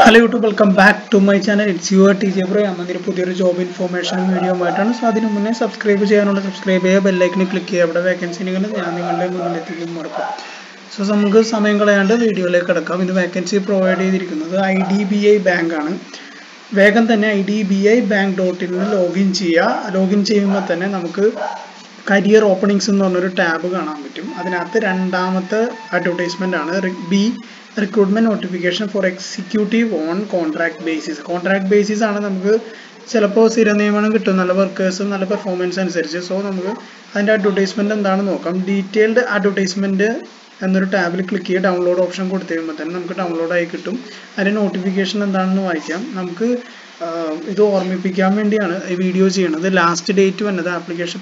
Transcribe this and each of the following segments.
Hello YouTube, welcome back to my channel. It's your TJ Bro. I'm going to job information video. So, subscribe to subscribe bell icon click here. Vacancy so, some good video like the vacancy provided IDBI Bank. Vegan the IDBI Bank.in login chia. Login chia career openings in the tab. That's advertisement. B. Recruitment notification for executive on contract basis. Contract basis is suppose workers and performance and searches. So, and advertisement and detailed advertisement and tab click here download option download and notification and this is video the last date to another application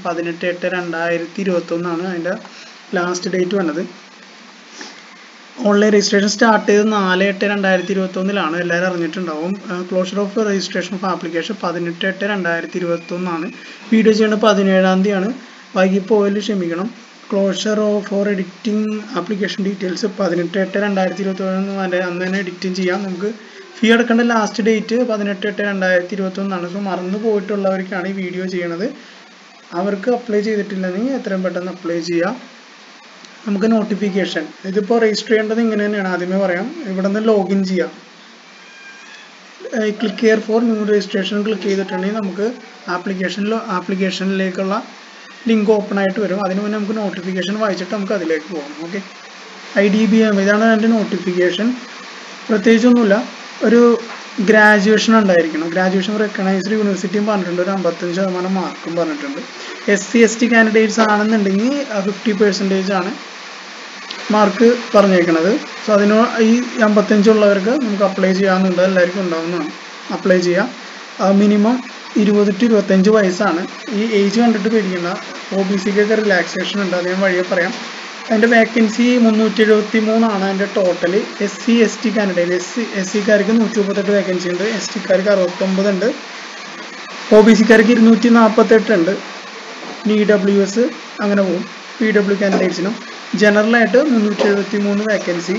18 last date to another online registration start ചെയ്തത് 4/8/2021 ലാണ് എല്ലാവരും അറിഞ്ഞിട്ടുണ്ടാവും closure of registration of application 18/8/2021 ആണ് video ചെയ്യുന്നത് 17-ാം തീയതിയാണ് വൈകി പോയാൽ ക്ഷമിക്കണം closure of for editing application details 18/8/2021 അന്ന് തന്നെ എഡിറ്റിംഗ് ചെയ്യാം നമുക്ക് ഫീ അടക്കേണ്ട ലാസ്റ്റ് ഡേറ്റ് 18/8/2021 ആണ് സോ മറന്നു പോയിട്ടുള്ളവർക്കാണ് ഈ വീഡിയോ ചെയ്യുന്നത് അവർക്ക് അപ്ലൈ ചെയ്തിട്ടില്ലെങ്കിൽ എത്രയും പെട്ടെന്ന് അപ്ലൈ ചെയ്യാം നമുക്ക് നോട്ടിഫിക്കേഷൻ ഇതിപ്പോ രജിസ്റ്റർ ചെയ്യേണ്ടത് ഇങ്ങനെ തന്നെയാണ് ആദ്യമേ പറയാം ഇവിടെന്ന് ലോഗിൻ ചെയ്യാം click here for new registration click ചെയ്തിട്ടുണ്ടെങ്കിൽ നമുക്ക് ആപ്ലിക്കേഷനിലേക്കുള്ള ലിങ്ക് ഓപ്പൺ ആയിട്ട് വരും അതിനു മുന്നേ നമുക്ക് നോട്ടിഫിക്കേഷൻ വായിച്ചിട്ട് നമുക്ക് അതിലേക്ക് പോകാം ഓക്കെ IDBM ഇതാണ് അതിന്റെ നോട്ടിഫിക്കേഷൻ പ്രത്യേകിച്ചൊന്നുമില്ല ഒരു ഗ്രാജുവേഷൻ ഉണ്ടായിരിക്കണം ഗ്രാജുവേഷൻ റെക്കഗ്നൈസ്ഡ് യൂണിവേഴ്സിറ്റിയും പറഞ്ഞിട്ടുണ്ട് ഒരു 55% മാർക്കും പറഞ്ഞിട്ടുണ്ട് SC/ST കാൻഡിഡേറ്റ്സ് ആണെന്നുണ്ടെങ്കിൽ 50% ആണ് മാർക്ക് പറഞ്ഞേക്കുന്നത് സോ അതിന് ഈ 55 ഉള്ളവർക്ക് നമുക്ക് അപ്ലൈ ചെയ്യാവുന്നുണ്ട് എല്ലാവർക്കും ഉണ്ടാവുന്നതാണ് അപ്ലൈ ചെയ്യാം മിനിമം 20 to 25 വയസ്സാണ് ഈ ഏജ് കണ്ടിട്ട് പേടിക്കണ്ട OBCക്കൊക്കെ റിലാക്സേഷൻ ഉണ്ട് അത് ഞാൻ വഴിയെ പറയാം അതിന്റെ വേക്കൻസി 373 ആണ് അതിന്റെ ടോട്ടൽ SC/ST കാൻഡിഡേറ്റ് SC-കാർക്ക് 138 വേക്കൻസി ഉണ്ട് ST-കാർക്ക് 69 ഉണ്ട് OBC-കാർക്ക് 248 ഉണ്ട് EWS അങ്ങനെ പോകും PW കാൻഡിഡേറ്റ്സിനും ജനറൽ ആയിട്ട് 373 വേക്കൻസി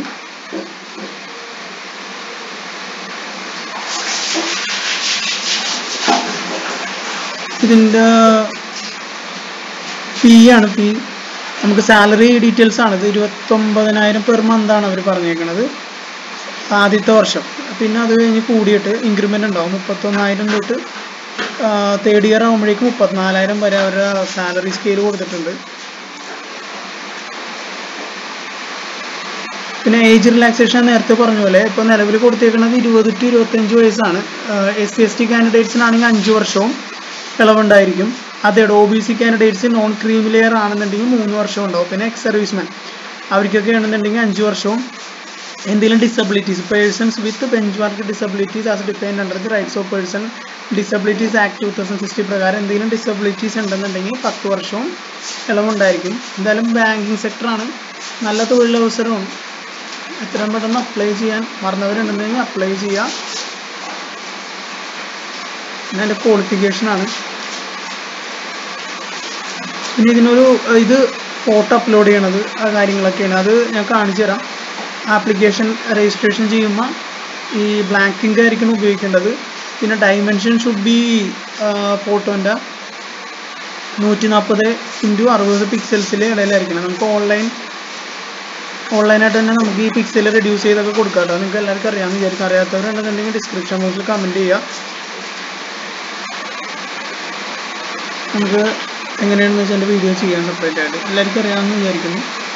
ഇതിന്റെ ഫീ ആണ് ഫീ നമുക്ക് സാലറി ഡീറ്റെയിൽസ് ആണ് ഇത് 29000 പെർ മന്ത് ആണ് അവർ പറഞ്ഞേക്കുന്നത് ആദ്യത്തെ വർഷം പിന്നെ അത് കഴിഞ്ഞ് കൂടിയിട്ട് ഇൻക്രിമെന്റ് ഉണ്ടാവും 31000 തൊട്ട് തേർഡ് ഇയർ ആവുമ്പോഴേക്കും 34000 വരെ അവരുടെ സാലറി സ്കെയിൽ കൊടുത്തിട്ടുണ്ട് പിന്നെ ഏജ് റിലാക്സേഷൻ നേരത്തെ പറഞ്ഞ പോലെ ഇപ്പോൾ നിലവിൽ കൊടുത്തേക്കുന്നത് 20 to 25 വയസ്സാണ് SC/ST കാൻഡിഡേറ്റ്സിനാണെങ്കിൽ 5 വർഷവും ഇളവുണ്ടായിരിക്കും അതേ OBC candidates non creamy layer ആണെന്നുണ്ടെങ്കിൽ 3 വർഷം ഉണ്ടാവും പിന്നെ എക്സ് സർവീസ്മെൻ അവർക്കൊക്കെ ആണെന്നുണ്ടെങ്കിൽ 5 വർഷവും എന്തെങ്കിലും disabilities persons with benchmark disabilities as defined under the rights of person disabilities act 2060 പ്രകാരം എന്തെങ്കിലും ഡിസബിലിറ്റീസ് ഉണ്ടെന്നുണ്ടെങ്കിൽ 10 വർഷവും ഇളവുണ്ടായിരിക്കും എന്തായാലും ബാങ്കിങ് സെക്ടറാണ് നല്ല തൊഴിലവസരമാണ് എത്രയും പെട്ടെന്ന് അപ്ലൈ ചെയ്യാൻ മറന്നവരുണ്ടെന്നുണ്ടെങ്കിൽ അപ്ലൈ ചെയ്യാം പിന്നെ അതിൻ്റെ ക്വാളിഫിക്കേഷനാണ് പിന്നെ ഇതിനൊരു ഇത് ഫോട്ടോ അപ്ലോഡ് ചെയ്യണത് ആ കാര്യങ്ങളൊക്കെയാണ് അത് ഞാൻ കാണിച്ചു തരാം ആപ്ലിക്കേഷൻ രജിസ്ട്രേഷൻ ചെയ്യുമ്പോൾ ഈ ബ്ലാക്ക് ഇങ്ക് ആയിരിക്കണം ഉപയോഗിക്കേണ്ടത് പിന്നെ ഡൈമെൻഷൻ ഷുഡ് ബി ഫോട്ടോൻ്റെ 140x60 പിക്സൽസിൽ ഇടയിലായിരിക്കണം നമുക്ക് ഓൺലൈനായിട്ട് തന്നെ നമുക്ക് ഈ പിക്സൽ റെഡ്യൂസ് ചെയ്തൊക്കെ കൊടുക്കാം കേട്ടോ നിങ്ങൾക്ക് എല്ലാവർക്കും അറിയാമെന്ന് വിചാരിക്കും അറിയാത്തവരുണ്ടെന്നുണ്ടെങ്കിൽ ഡിസ്ക്രിപ്ഷൻ ബോക്സിൽ കമൻറ്റ് ചെയ്യുക നമുക്ക് എങ്ങനെയാണെന്ന് വെച്ചാൽ എൻ്റെ വീഡിയോ ചെയ്യാൻ സെപ്പറേറ്റ് ആയിട്ട് എല്ലാവർക്കും അറിയാമെന്ന് വിചാരിക്കുന്നു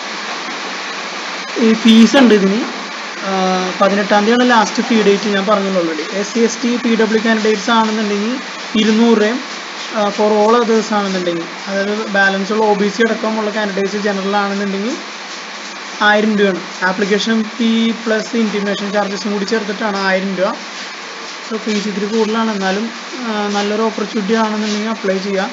ഈ ഫീസ് ഉണ്ട് ഇതിന് 18-ാം തീയതിയാണ് ലാസ്റ്റ് ഫീ ഡേറ്റ് ഞാൻ പറഞ്ഞല്ലോ ഓൾറെഡി SC/ST PW കാൻഡിഡേറ്റ്സ് ആണെന്നുണ്ടെങ്കിൽ 200 രൂപയും ഫോർ ഓൾ അതേഴ്സ് ആണെന്നുണ്ടെങ്കിൽ അതായത് ബാലൻസ് ഉള്ള OBC അടക്കമുള്ള കാൻഡിഡേറ്റ്സ് ജനറൽ ആണെന്നുണ്ടെങ്കിൽ 1000 രൂപയാണ് ആപ്ലിക്കേഷൻ ഫീ പ്ലസ് ഇൻറ്റിമേഷൻ ചാർജസും കൂടി ചേർത്തിട്ടാണ് 1000 രൂപ സോ ഫീസ് ഇത്തിരി കൂടുതലാണ് എന്നാലും നല്ലൊരു ഓപ്പർച്യൂണിറ്റി ആണെന്നുണ്ടെങ്കിൽ അപ്ലൈ ചെയ്യാം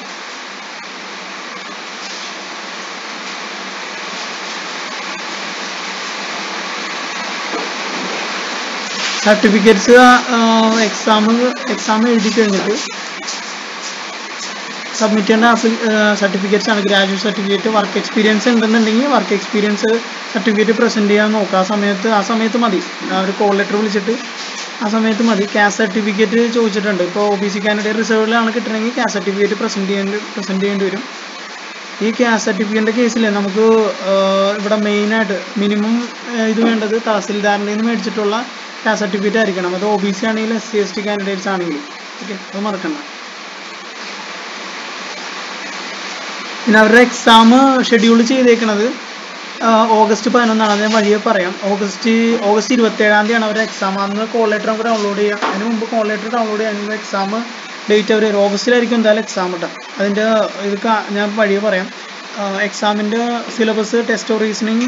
സർട്ടിഫിക്കറ്റ്സ് എക്സാം എഴുതി കഴിഞ്ഞിട്ട് സബ്മിറ്റ് ചെയ്യേണ്ട സർട്ടിഫിക്കറ്റ്സ് ആണ് ഗ്രാജുവേറ്റ് സർട്ടിഫിക്കറ്റ് വർക്ക് എക്സ്പീരിയൻസ് ഉണ്ടെന്നുണ്ടെങ്കിൽ വർക്ക് എക്സ്പീരിയൻസ് സർട്ടിഫിക്കറ്റ് പ്രസന്റ് ചെയ്യാൻ നോക്കുക ആ സമയത്ത് മതി അവർ കോൾ ലെറ്റർ വിളിച്ചിട്ട് ആ സമയത്ത് മതി. കാസ്റ്റ് സർട്ടിഫിക്കറ്റ് ചോദിച്ചിട്ടുണ്ട്. ഇപ്പോൾ OBC കാൻഡിഡേറ്റ് റിസർവിലാണ് കിട്ടണമെങ്കിൽ കാസ്റ്റ് സർട്ടിഫിക്കറ്റ് പ്രസൻറ്റ് ചെയ്യേണ്ടി വരും. ഈ കാസ്റ്റ് സർട്ടിഫിക്കറ്റിൻ്റെ കേസിൽ നമുക്ക് ഇവിടെ മെയിനായിട്ട് മിനിമം ഇത് വേണ്ടത് തഹസിൽദാറിൻ്റെ നിന്ന് മേടിച്ചിട്ടുള്ള കാസ്റ്റ് സർട്ടിഫിക്കറ്റ് ആയിരിക്കണം. അത് OBC ആണെങ്കിലും SC/ST കാൻഡിഡേറ്റ്സ് ആണെങ്കിലും. ഓക്കെ, അത് മറക്കണ്ട. പിന്നെ അവരുടെ എക്സാം ഷെഡ്യൂൾ ചെയ്തേക്കുന്നത് ഓഗസ്റ്റ് 11 ഞാൻ വഴിയെ പറയാം. ഓഗസ്റ്റ് 27 അവരുടെ എക്സാം. അന്ന് കോൾ ലെറ്റർ നമുക്ക് ഡൗൺലോഡ് ചെയ്യാം. അതിന് മുമ്പ് കോൾ ലെറ്റർ ഡൗൺലോഡ് ചെയ്യാൻ എക്സാം ഡേറ്റ് അവർ ഓഗസ്റ്റിലായിരിക്കും എന്തായാലും എക്സാം കിട്ടും. അതിൻ്റെ ഇത് ഞാൻ വഴിയെ പറയാം. എക്സാമിൻ്റെ സിലബസ് ടെസ്റ്റ് ഓഫ് റീസണിങ്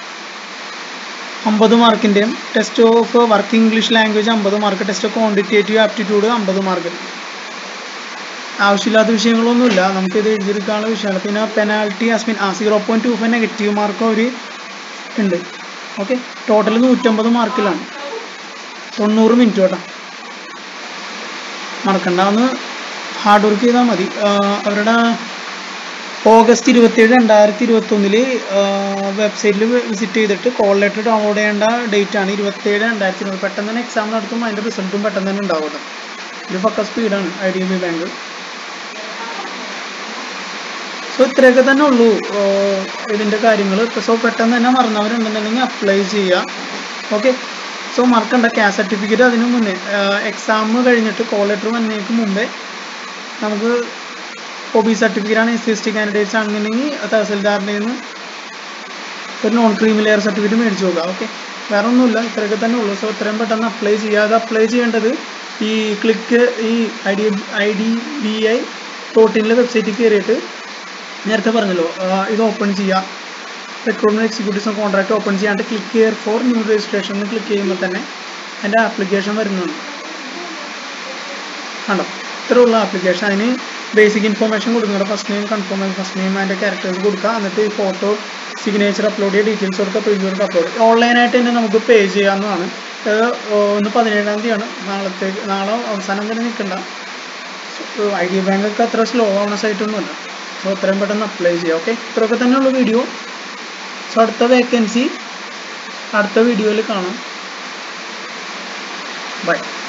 50 മാർക്കിൻ്റെയും test of work English language 50 mark, test of quantitative aptitude 50 mark. ആവശ്യമില്ലാത്ത വിഷയങ്ങളൊന്നുമില്ല, നമുക്കിത് എഴുതിയെടുക്കാനുള്ള വിഷയമാണ്. പിന്നെ പെനാൽറ്റി ആസ്മിൻ 0.25 നെഗറ്റീവ് മാർക്കും അവർ ഉണ്ട്. Okay, total 150 മാർക്കിലാണ്. 90 മിനിറ്റ് കേട്ടോ, മറക്കണ്ട. ഒന്ന് ഹാർഡ് വർക്ക് ചെയ്താൽ മതി. അവരുടെ ഓഗസ്റ്റ് 27, 2021 വെബ്സൈറ്റിൽ വിസിറ്റ് ചെയ്തിട്ട് കോൾ ലെറ്റർ ഡൗൺലോഡ് ചെയ്യേണ്ട ഡേറ്റ് ആണ് 27, 2020. പെട്ടെന്ന് തന്നെ എക്സാം നടത്തും, അതിൻ്റെ റിസൾട്ടും പെട്ടെന്ന് തന്നെ ഉണ്ടാവും. ഇത് പക്ക സ്പീഡാണ് IDB ബാങ്ക്. സോ ഇത്രയൊക്കെ തന്നെ ഉള്ളൂ ഇതിൻ്റെ കാര്യങ്ങൾ. സോ പെട്ടെന്ന് തന്നെ മറന്നവരുണ്ടെന്നുണ്ടെങ്കിൽ അപ്ലൈ ചെയ്യുക. ഓക്കെ, സോ മറക്കണ്ട, കാസ്റ്റ് സർട്ടിഫിക്കറ്റ് അതിന് മുന്നേ എക്സാം കഴിഞ്ഞിട്ട് കോൾ ലെറ്റർ വന്നതിന് മുമ്പേ നമുക്ക് OBC സർട്ടിഫിക്കറ്റ് ആണ് SC/ST കാൻഡിഡേറ്റ്സ് ആണെന്നുണ്ടെങ്കിൽ തഹസിൽദാറിൻ്റെ നിന്ന് ഒരു നോൺ ക്രീമി ലെയർ സർട്ടിഫിക്കറ്റ് മേടിച്ച് നോക്കുക. ഓക്കെ, വേറെ ഒന്നുമില്ല, ഇത്രയൊക്കെ തന്നെ ഉള്ളൂ. സോ ഇത്രയും പെട്ടെന്ന് അപ്ലൈ ചെയ്യുക. അത് അപ്ലൈ ചെയ്യേണ്ടത് ഈ IDBI.in വെബ്സൈറ്റിൽ കയറിയിട്ട് നേരത്തെ പറഞ്ഞല്ലോ ഇത് ഓപ്പൺ ചെയ്യുക. റിക്രൂട്ട്മെന്റ് എക്സിക്യൂട്ടീവ്സ് കോൺട്രാക്ട് ഓപ്പൺ ചെയ്യാണ്ട് click here for new registration എന്ന് ക്ലിക്ക് ചെയ്യുമ്പോൾ തന്നെ അതിൻ്റെ ആപ്ലിക്കേഷൻ വരുന്നുണ്ട്. കണ്ടോ, ഇത്രയുള്ള ആപ്ലിക്കേഷൻ. അതിന് ബേസിക് ഇൻഫോർമേഷൻ കൊടുക്കുന്നുണ്ട്. First name confirm, first name അതിൻ്റെ ക്യാരക്ടേഴ്സ് കൊടുക്കുക. എന്നിട്ട് ഫോട്ടോ സിഗ്നേച്ചർ അപ്ലോഡ് ചെയ്യുക, ഡീറ്റെയിൽസ് കൊടുക്കുക, പ്രിവ്യൂ കൊടുക്കുക, അപ്ലോഡ്. ഓൺലൈനായിട്ട് തന്നെ നമുക്ക് പേ ചെയ്യാവുന്നതാണ്. ഇന്ന് 17 നാളെ അവസാനം വരെ നിൽക്കണ്ട. IDB ബാങ്കൊക്കെ അത്ര സ്ലോ ആവുന്ന സൈറ്റൊന്നുമല്ല. സോ എത്രയും പെട്ടെന്ന് അപ്ലൈ ചെയ്യുക. ഓക്കെ, ഇത്രയൊക്കെ തന്നെയുള്ള വീഡിയോ. സോ അടുത്ത വേക്കൻസി അടുത്ത വീഡിയോയിൽ കാണാം. ബൈ.